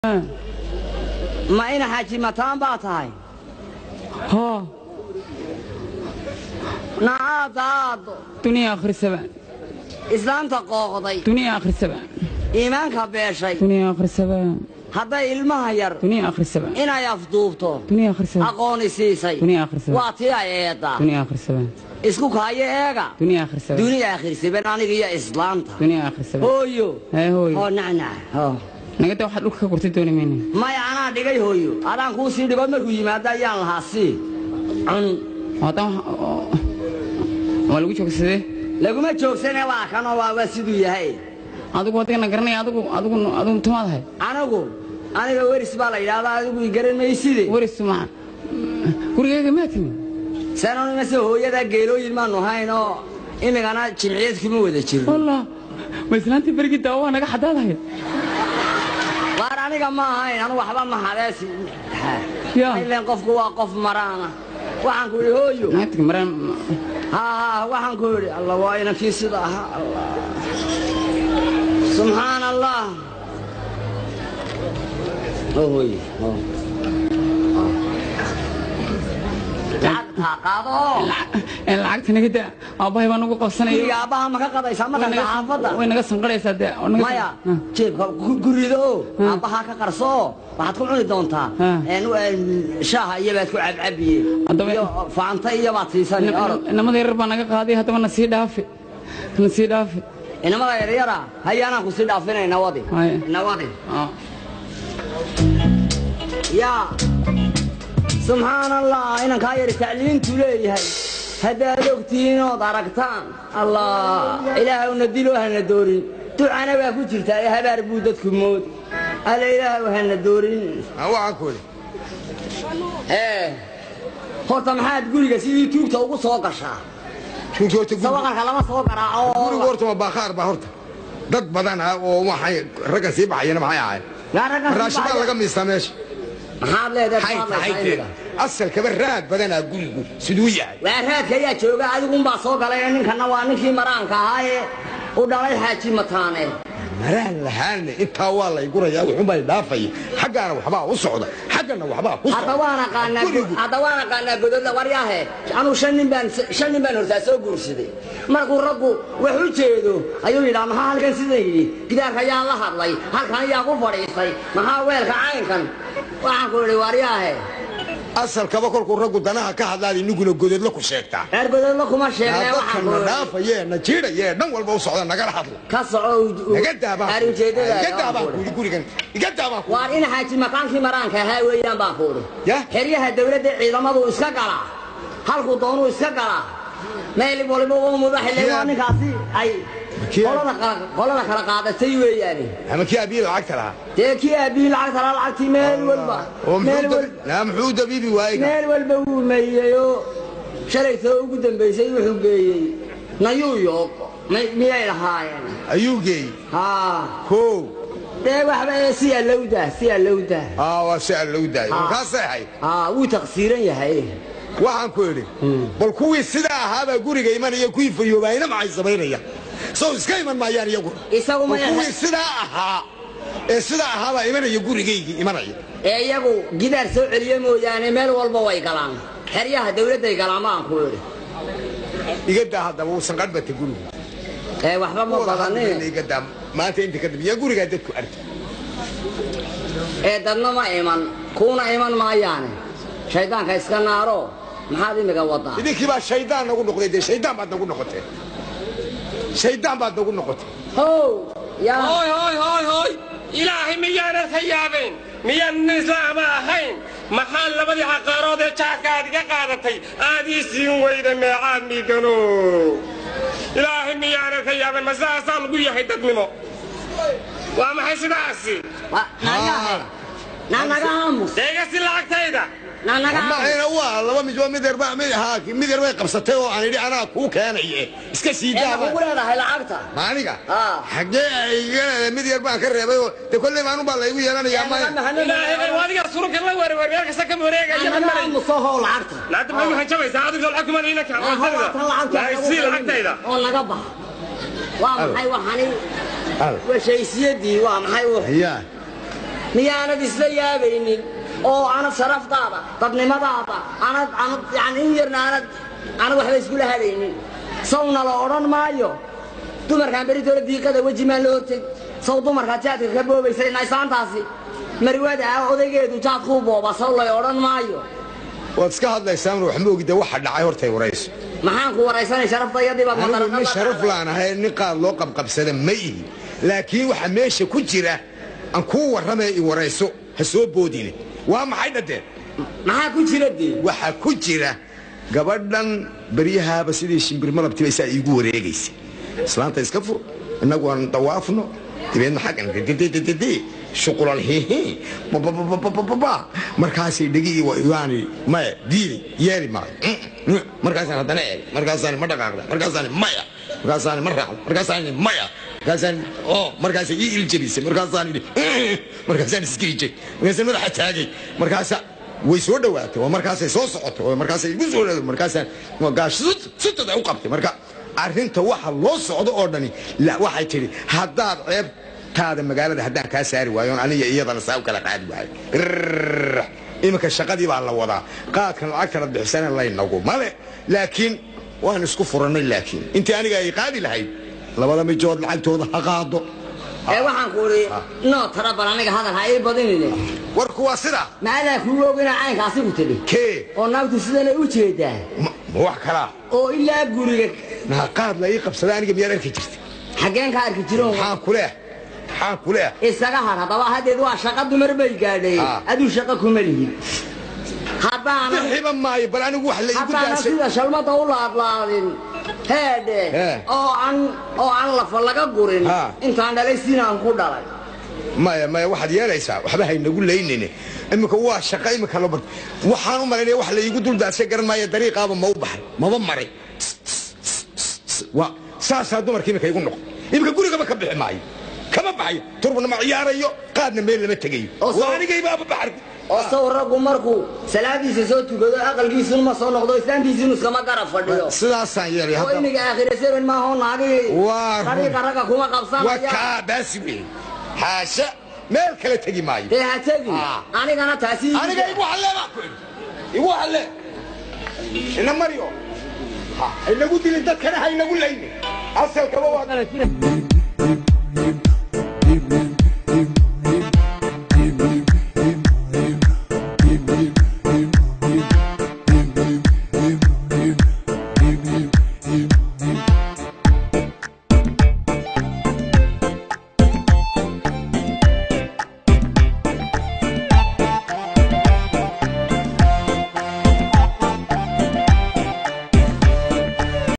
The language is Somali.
ما إنا حاجي متان باتهاي ها نعاد دنيا آخر السبع إسلام تقاضي دنيا آخر السبع إيمانك بيشي دنيا آخر السبع هذا إلمها ير دنيا آخر السبع إنا يفضوبته دنيا آخر السبع أقوني سيسي دنيا آخر السبع واتيا إيدا دنيا آخر السبع إسكوك هاي إيغا دنيا آخر السبع دنيا آخر سبع أنا هي إسلام دنيا آخر السبع هويو هوي هو نعنع هو نقدر واحد لك كورتي دوني مني ما أنا دقي هويو أنا كوسي دقي ما كوي ما دا يان هاسي عن هذا والله شو كسره لقوا ما تشوف سنة واحد واسدو يهاي هذا قوتي نقرني هذا تمام هاي أنا ورث بالله إذا هذا يقرن ما يصير ورث معه كوريا جماعتني سنة مثل هو يدا جيلو يلمان نهاينه إني أنا شرعيت كم وده شيء والله مثلا أنت برجع دوا أنا قاعد هذا وأنا كمان هاي أنا وحبا ما حدث يا إلا قف قوا قف مرانا وحن كوري هويو ناتك مران ها وحن كوري الله وين في صدا الله سبحان الله هوي lacagta naga daa aabahay baan ugu qabsanay aabaha ma ka qadaysaa marka xaafada way naga sanqaraysaa de maya jeebka gurido aabaha ka qarso waxaad ku cuni doontaa shaaha iyo baad ku cabcabiye iyo faanta iyo baad siisan inamada yar baa naga qaaday hadaba na sii dhaafi inamada yar yara hayaana ku sii dhaafinayna wadi يا سبحان الله إنك هاي التعليم تليه هذا لقتين وداركتان الله إله ونديله هالندورين تعنا بفوتر تاي هبار بودتكم موت على إله وهالندورين هو عقول هو تمحاد قولي سيدي توك توقو صوقشا شو تقول سواقك لما صوقرا قولي قولت ما بخار بهرت ضد بدنها وما رجع سيبها ينا معايا عاد لا رجع راشد الله قام يستمش محل هذا حيت أصل كبرات بدنا أقول سدوية وهذا كيا شوقة أديكم باسوق على إنك نوانك في مران كهاي وداري حاجي متانة مران لحالنا أنت والله يقول يا وحبا دافعي حقنا وحبا وصعدة حقنا وحبا أتوانا قانا قدود ورياه أنا شنن بان هرتاسو قرصدي مرقو رقو وحوجيدو أيوه لا ما هالكن سيدي كده كيا الله هالله هالكن ياقو فريسي ما هاويل كعين كان وعنقولي ورياه أصل كبكر كورجو دناها كهذا اللي نقول جودد لكم شيكتا. أربعة لكم شيكنا وحنا نافع يه نشير يه نقول بوصل نقدر حطله. كسعود. نقدر أبا. نقدر أبا. كوري كان. نقدر أبا. وارين حاجة مكان في مران كهاي ويان باكور. يا. هريه الدولة إذا ما ضو إسكالا. هل خدانو إسكالا. ما اللي بقول بقول مباح اللي واني كاسي أي. قولنا كلا قاعدة سيوي يعني. هم كي أبي العكس لها. كي أبي العكس مال والبا. لا محود بيبي وايد. مال والبا ومية شري ثوب قدام بيسي وحبي. نيويورك مية الهاي. أيوجي. ها. هو. ده واحد سيا لوده. وسيا لوده. كاسة هاي. وتقصيرا يا هاي. waxaan ku yiri bal kuwii sida ahaaba guriga imanaya ku ifayoobayna ma ay sameynaya soo iska iman maayaan iyagu isagu ma kuwii sida ahaaba imanaya gurigayga imanaya iyagu gidaar soo celiyo mooyaane meel walba way galaan xeryaha dawladda ay galaan ma ku yiri iga daa hadaba uu sanqadbata guriga waxba ma badaneen iga daa maanta inta kadib ya guriga dadku arki dadna ma iman kuna iman maayaan shaydaanka iska naaro maxaad imiga wadaa idinkii baa shaydaan nagu noqday shaydaan baad nagu noqotay هوي إلهي ميانا ثيابين ميان نسلام أخين محل لبدي عقارات الشاكات قادتي آدي سين ويدا ميعاد ميقنو إلهي ميانا ثيابين مساء صالقوا يحيدت منه وما حيسد عسي نانغامو ديغسي لعقتيدا ما هنا والله مجوا مدير بقى مدير بقى قبصته وأنا دي أنا كوك أنا إسكت سيدا ما أقول هذا هاي العقدة ما نيجا حاجة مدير بقى كرر تقول ما نبغى يقول أنا يا ما لا وادي صورك الله وريك كسكم وريك أنا مصوها العقدة لا تبغى هنشوف إذا هذا الحكم اللي هناك لا يصير العقدة إذا والله قبح وام حي وحني وشيء سيدي وام حي هي miyaanad isla yaabaynin oo aanad sharaftaada dadnimadaada aanad yani in yarna aanad waxba iskula hadaynin sawna la odhan maayo dumarkaan beritooda diiqada weji maan la hortay saw dumarkaa jaadka ka boobaysay naysaantaasi marwada ah odaygeedu jaad kuu booba saw lay odhan maayo waad iska hadlaysaa wax ma ogida waxa dhacay hortay warayso maxaan ku waraysanay sharaftayadii baad anigu nin sharaf laanahay nin qaad loo qabqabsada ma ihi laakiin waxa meesha ku jira aan kuu warramay i warayso ha soo boodine waa maxay dhadeen maxaa ku jira dee waxa ku jira gabadhan baryahaaba sidii shimbir malabtii bay saa iigu wareegaysay islaanta iska fur innagu aan dawaafno dibeedna xaggan shuqulal hihi markaasay dhegii waani maya diili yeeli maayo markaasaan haddana eeg markaasaan ma dhaqaaqda markaasaan maya markaasaan ma raacda markaasaan maya markaasay ii iljabisay markaasaan iskiijay markaasaan madaxa taagay markaasa way soo dhawaatay waa markaasay soo socotay oo markaasay igu soo dhawaatay markaasaan gaash sutada u qabtay marka arrinta waxa loo socdo oo dhani waxay tiri haddaad ceebtaada magaalada haddaan kaa saari waayo aniga iyadana saa u kala qaadi waayo iminka shaqadii baa la wadaa qaadkan lacagtana bixisana laynagu male laakiin waan isku furannay laakiin intii aniga ay qaadi lahayd labada mijood lacagtooda ha qaado waxaan ku uri noo tara bal aniga hadal ha ii badinine warku waa sida maadaa kuu ogina caynkaasi ku tidhi kee oo naagtu sidana u jeedaa ma wax kalaa oo ilaa guriga qaad la ii qabsada aniga miyaad arki jirta xaggeen ka arki jiro maxaan ku leeh isaga har haddaba haddeed waa shaqa dumar bay gaadhay aduu shaqa kuma lihid haddaana maayo bal anigu wax la igu daasay sida shalmada u laadlaadin heedhe oo aan lafa laga gurin intaan dhalay sinaan ku dhalay maya waxaad yeelaysaa waxba haynagu laynine iminka waa shaqa iminka la barto waxaan u malaynaya wax la iigu duldaasay garan maayo dariiqaaba ma u baxay maba maray saasaa dumarka iminka igu noqo iminka gurigaba ka bixi maayo kama baxayo turbana ma ciyaarayo qaadna meel lama tegayo waa anigaybaaba baxar oo saw raggu markuu salaadiisa soo tukado aqalkiisuna ma soo noqdo islaantiisinu iskama garab fadhiyo sidaasaan yeelay oo imiga aakhire seven maaho naagi dariiqa ragga kuma qabsanaya waa kaa baasi wey xaasha meel kale tegi maayo dee ha tegi anigana taasi aniga igu halleebaa ku igu halle ina maryo inagu dilin dadkana ha inagu layni asalkaba waa